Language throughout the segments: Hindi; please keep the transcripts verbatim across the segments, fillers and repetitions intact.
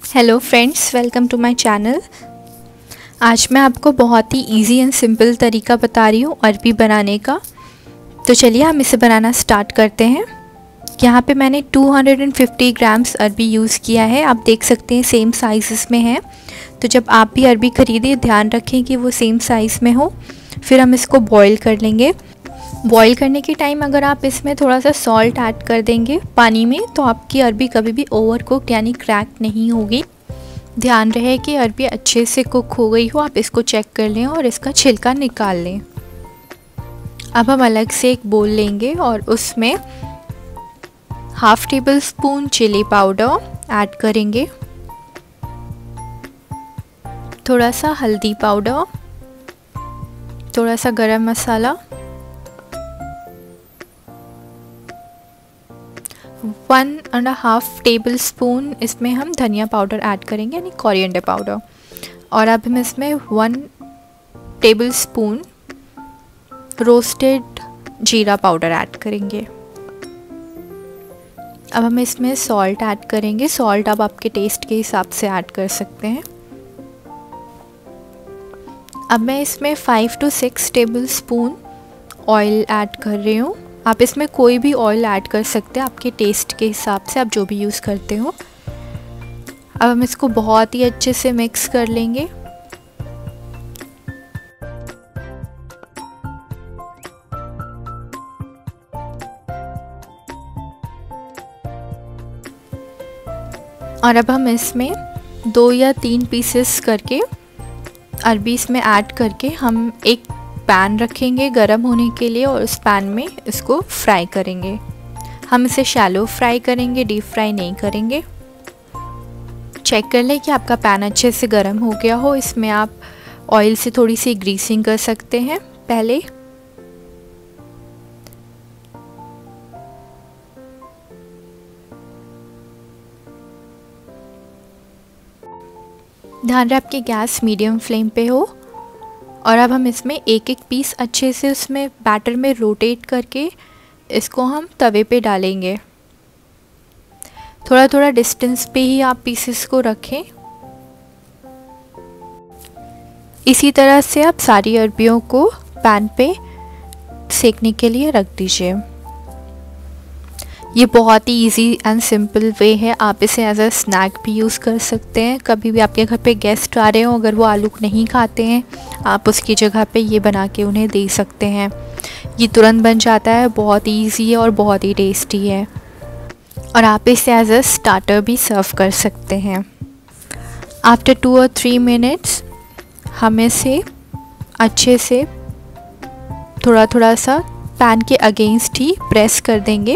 Hello friends, welcome to my channel. आज मैं आपको बहुत ही इजी एंड सिंपल तरीका बता रही हूँ अरबी बनाने का। तो चलिए हम इसे बनाना स्टार्ट करते हैं। यहाँ पे मैंने दो सौ पचास ग्राम्स अरबी यूज़ किया है। आप देख सकते हैं सेम साइज़ में है। तो जब आप भी अरबी ख़रीदें ध्यान रखें कि वो सेम साइज़ में हो। फिर हम इसको बॉईल कर लेंगे। बॉईल करने के टाइम अगर आप इसमें थोड़ा सा सॉल्ट ऐड कर देंगे पानी में, तो आपकी अरबी कभी भी ओवर कुक यानी क्रैक नहीं होगी। ध्यान रहे कि अरबी अच्छे से कुक हो गई हो। आप इसको चेक कर लें और इसका छिलका निकाल लें। अब हम अलग से एक बोल लेंगे और उसमें half tablespoon chilli powder add करेंगे, थोड़ा सा हल्दी पाउडर, थोड़ा सा गरम मसाला, one and half tablespoon इसमें हम धनिया पाउडर ऐड करेंगे यानी कोरिएंडर पाउडर। और अब हम इसमें वन टेबल स्पून रोस्टेड जीरा पाउडर ऐड करेंगे। अब हम इसमें सॉल्ट ऐड करेंगे। सॉल्ट आप आपके टेस्ट के हिसाब से ऐड कर सकते हैं। अब मैं इसमें five to six tablespoon oil add कर रही हूँ। आप इसमें कोई भी ऑयल ऐड कर सकते हैं आपके टेस्ट के हिसाब से, आप जो भी यूज़ करते हो। अब हम इसको बहुत ही अच्छे से मिक्स कर लेंगे। और अब हम इसमें दो या तीन पीसेस करके अरबी इसमें ऐड करके हम एक पैन रखेंगे गरम होने के लिए और उस पैन में इसको फ्राई करेंगे। हम इसे शैलो फ्राई करेंगे, डीप फ्राई नहीं करेंगे। चेक कर लें कि आपका पैन अच्छे से गरम हो गया हो। इसमें आप ऑयल से थोड़ी सी ग्रीसिंग कर सकते हैं पहले। ध्यान रहे आपकी गैस मीडियम फ्लेम पे हो। और अब हम इसमें एक एक पीस अच्छे से उसमें बैटर में रोटेट करके इसको हम तवे पे डालेंगे। थोड़ा थोड़ा डिस्टेंस पे ही आप पीसेस को रखें। इसी तरह से आप सारी अरबियों को पैन पे सेकने के लिए रख दीजिए। ये बहुत ही इजी एंड सिंपल वे है। आप इसे एज अ स्नैक भी यूज़ कर सकते हैं। कभी भी आपके घर पे गेस्ट आ रहे हो, अगर वो आलू नहीं खाते हैं, आप उसकी जगह पे ये बना के उन्हें दे सकते हैं। ये तुरंत बन जाता है, बहुत ईजी है और बहुत ही टेस्टी है। और आप इसे एज अ स्टार्टर भी सर्व कर सकते हैं। आफ्टर टू और थ्री मिनट्स हम इसे अच्छे से थोड़ा थोड़ा सा पैन के अगेंस्ट ही प्रेस कर देंगे।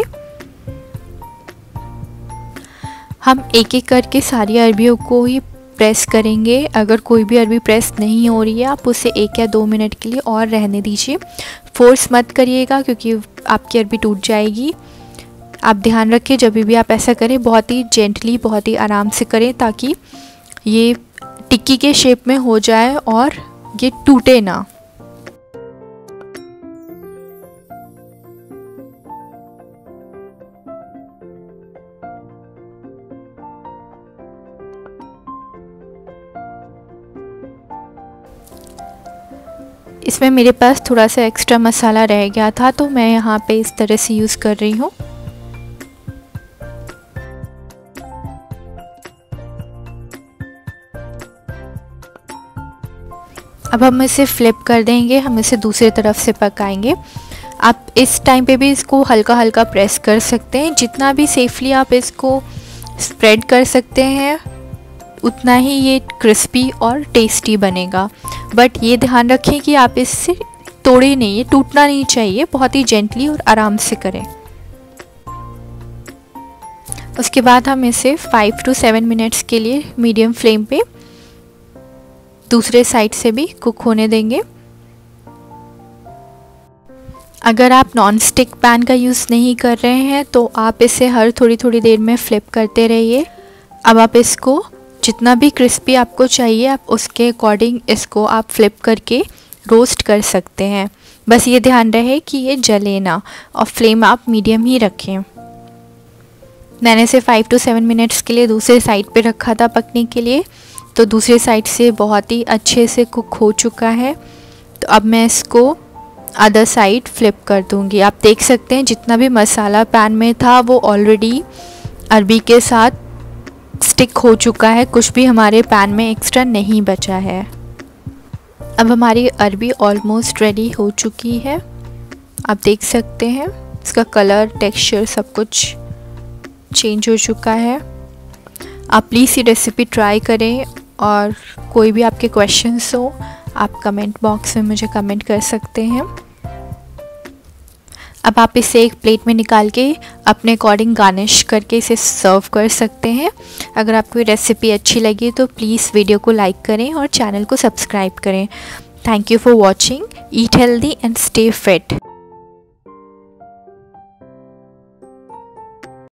हम एक एक करके सारी अरबियों को ही प्रेस करेंगे। अगर कोई भी अरबी प्रेस नहीं हो रही है, आप उसे एक या दो मिनट के लिए और रहने दीजिए। फोर्स मत करिएगा क्योंकि आपकी अरबी टूट जाएगी। आप ध्यान रखें जब भी आप ऐसा करें, बहुत ही जेंटली, बहुत ही आराम से करें ताकि ये टिक्की के शेप में हो जाए और ये टूटे ना। इसमें मेरे पास थोड़ा सा एक्स्ट्रा मसाला रह गया था तो मैं यहाँ पे इस तरह से यूज़ कर रही हूँ। अब हम इसे फ्लिप कर देंगे। हम इसे दूसरी तरफ से पकाएंगे। आप इस टाइम पे भी इसको हल्का हल्का प्रेस कर सकते हैं। जितना भी सेफली आप इसको स्प्रेड कर सकते हैं उतना ही ये क्रिस्पी और टेस्टी बनेगा। बट ये ध्यान रखें कि आप इससे तोड़े नहीं, ये टूटना नहीं चाहिए। बहुत ही जेंटली और आराम से करें। उसके बाद हम इसे फाइव टू सेवन मिनट्स के लिए मीडियम फ्लेम पे दूसरे साइड से भी कुक होने देंगे। अगर आप नॉन स्टिक पैन का यूज़ नहीं कर रहे हैं तो आप इसे हर थोड़ी थोड़ी देर में फ्लिप करते रहिए। अब आप इसको जितना भी क्रिस्पी आपको चाहिए, आप उसके अकॉर्डिंग इसको आप फ्लिप करके रोस्ट कर सकते हैं। बस ये ध्यान रहे कि ये जले ना और फ्लेम आप मीडियम ही रखें। मैंने इसे फाइव टू सेवन मिनट्स के लिए दूसरे साइड पे रखा था पकने के लिए। तो दूसरे साइड से बहुत ही अच्छे से कुक हो चुका है। तो अब मैं इसको अदर साइड फ्लिप कर दूंगी। आप देख सकते हैं जितना भी मसाला पैन में था वो ऑलरेडी अरबी के साथ स्टिक हो चुका है, कुछ भी हमारे पैन में एक्स्ट्रा नहीं बचा है। अब हमारी अरबी ऑलमोस्ट रेडी हो चुकी है। आप देख सकते हैं इसका कलर, टेक्सचर सब कुछ चेंज हो चुका है। आप प्लीज़ ये रेसिपी ट्राई करें और कोई भी आपके क्वेश्चंस हो आप कमेंट बॉक्स में मुझे कमेंट कर सकते हैं। अब आप इसे एक प्लेट में निकाल के अपने अकॉर्डिंग गार्निश करके इसे सर्व कर सकते हैं। अगर आपको ये रेसिपी अच्छी लगी तो प्लीज़ वीडियो को लाइक करें और चैनल को सब्सक्राइब करें। Thank you for watching. Eat healthy and stay fit.